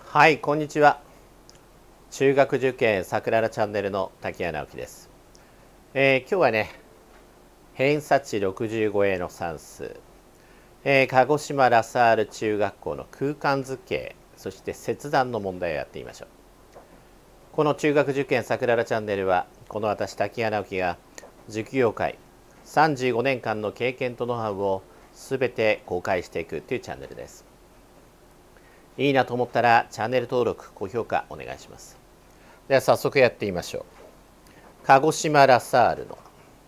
はい、こんにちは。中学受験さくららチャンネルの滝谷直樹です。今日はね、偏差値 65A の算数、鹿児島ラサール中学校の空間図形、そして切断の問題をやってみましょう。この中学受験さくららチャンネルは、この私滝谷直樹が塾業界35年間の経験とノウハウをすべて公開していくというチャンネルです。いいなと思ったらチャンネル登録、高評価お願いします。では早速やってみましょう。鹿児島ラサールの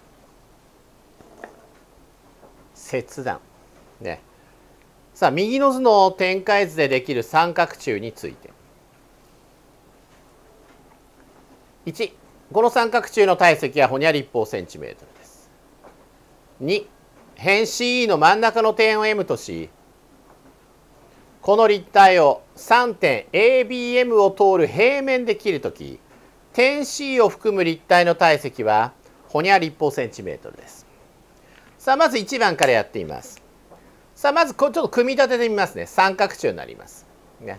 切断。ね。さあ、右の図の展開図でできる三角柱について。1、この三角柱の体積はほにゃ立方センチメートルです。2、辺 CE の真ん中の点を M とし、この立体を3点 ABM を通る平面で切るとき、点 C を含む立体の体積はほにゃ立方センチメートルです。さあ、まず1番からやってみます。さあ、まずちょっと組み立ててみますね。三角柱になります。ね。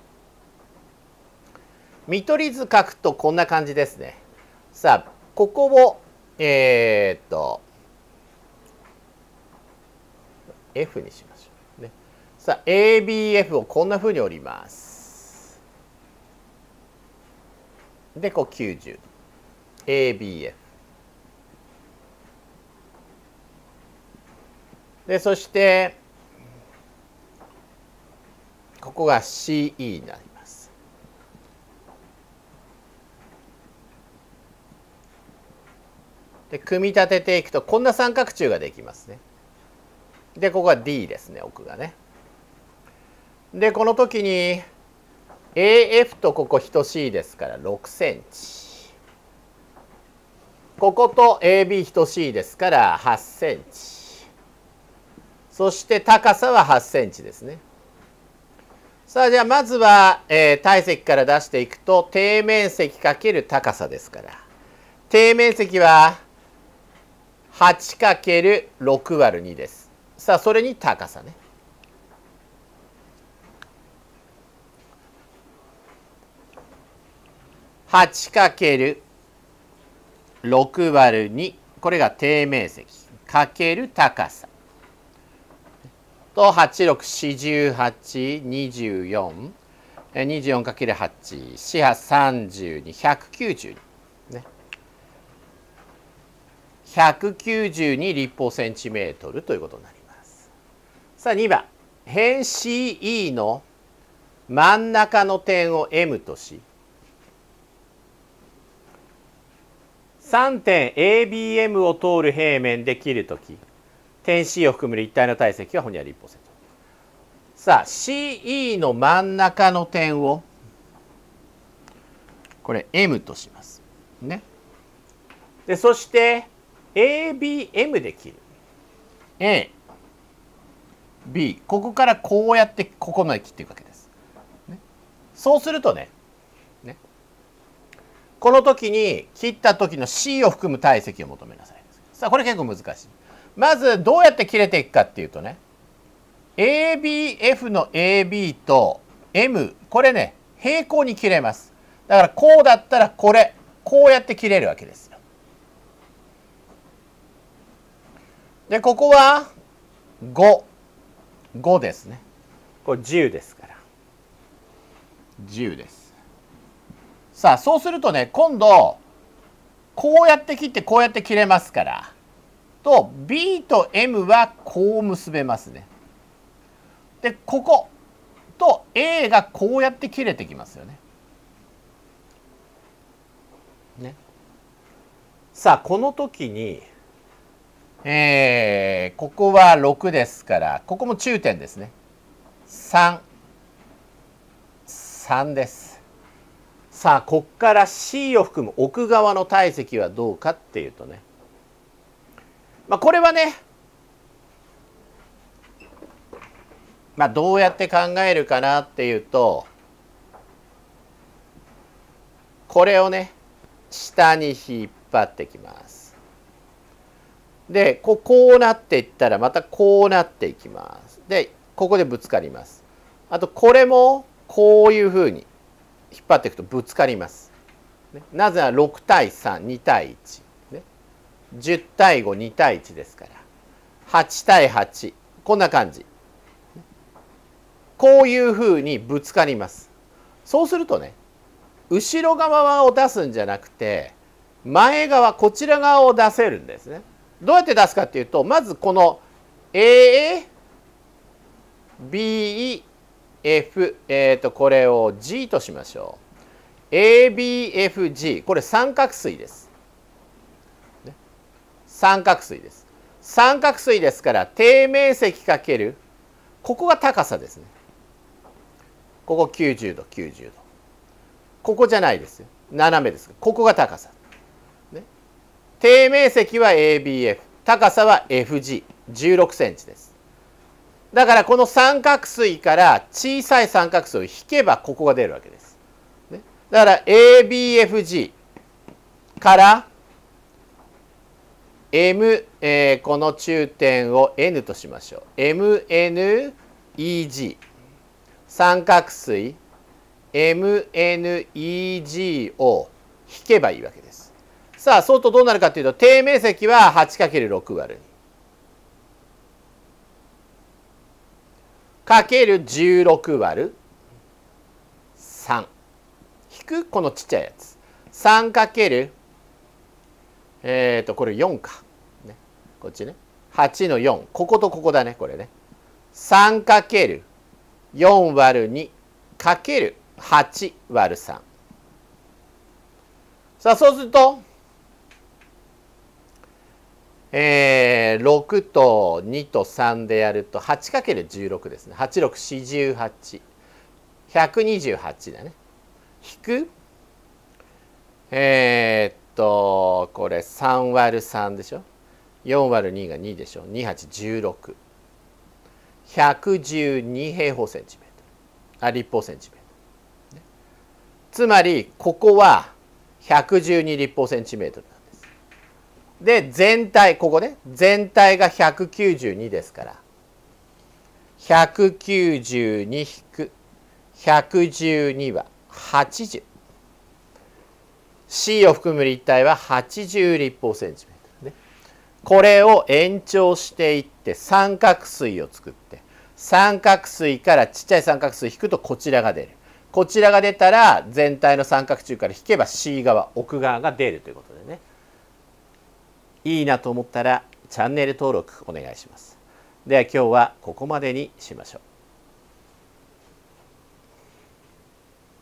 見取り図書くとこんな感じですね。さあ、ここをF にしましょう。ね。さあ、ABF をこんなふうに折ります。で、こう90。ABF。で、そして、ここが CE になります。で、組み立てていくと、こんな三角柱ができますね。で、ここが D ですね、奥がね。で、この時に AF とここ等しいですから6センチ。ここと AB 等しいですから8センチ。そして高さは8センチですね。さあ、じゃあまずは、体積から出していくと、底面積×高さですから。底面積は 8×6 割る2です。さあ、それに高さね。8×6 割る2。これが底面積。かける高さ。と、8、6、4、18、24。24×8、4、8、32、192。ね。192立方センチメートルということになります。さあ、2番。辺 CE の真ん中の点を M とし、3点 ABM を通る平面で切るとき、点 C を含む立体の体積はほにゃ立方センチ。さあ、CE の真ん中の点を、これ M とします。ね。で、そして、ABM で切る。A、B、ここからこうやってここまで切っていくわけです。ね、そうするとね、この時に切った時の C を含む体積を求めなさい。さあ、これ結構難しい。まずどうやって切れていくかっていうとね、ABF の AB と M、これね、平行に切れます。だからこうだったらこれ、こうやって切れるわけですよ。で、ここは5。5ですね。これ10ですから。10です。さあ、そうするとね、今度、こうやって切ってこうやって切れますから、と、B と M はこう結べますね。で、ここと A がこうやって切れてきますよね。ね。さあ、この時に、ここは6ですから、ここも中点ですね。3です。さあ、ここから C を含む奥側の体積はどうかっていうとね、これはね、どうやって考えるかなっていうと、これをね、下に引っ張ってきます。で、こうなっていったらまたこうなっていきます。で、ここでぶつかります。あとこれもこういうふうに引っ張っていくとぶつかります。ね、なぜなら6対3、2対1、ね、10対5、2対1ですから、8対8、こんな感じ。こういうふうにぶつかります。そうするとね、後ろ側を出すんじゃなくて、前側、こちら側を出せるんですね。どうやって出すかっていうと、まずこの A、B、F、これを G としましょう。ABFG、これ三角錐です。三角錐です。三角錐ですから、底面積かける、ここが高さですね。ここ90度、90度。ここじゃないですよ。斜めです。ここが高さ。ね、底面積は ABF、高さは FG、16センチです。だからこの三角錐から小さい三角錐を引けばここが出るわけです。ね、だから ABFG から M、この中点を N としましょう。MNEG 三角錐 MNEG を引けばいいわけです。さあ、そうするとどうなるかというと、底面積は 8×6 割る2。かける16割る3。引くこのちっちゃいやつ。3かける、これ4か。ね、こっちね。8の4。こことここだね、これね。3かける4割る2かける8割る3。さあ、そうすると、6と2と3でやると 8×16 ですね。8、6、4、18。128だね。引く、これ3割る3でしょ。4割る2が2でしょ。2、8、16。112平方センチメートル。立方センチメートル。ね、つまり、ここは112立方センチメートルなんです。で、全体、ここね、全体が192ですから、192引く112は80。C を含む立体は80立方センチメートルね。これを延長していって三角錐を作って、三角錐からちっちゃい三角錐引くとこちらが出る。こちらが出たら全体の三角柱から引けば C 側、奥側が出るということでね。いいなと思ったらチャンネル登録お願いします。では今日はここまでにしましょう。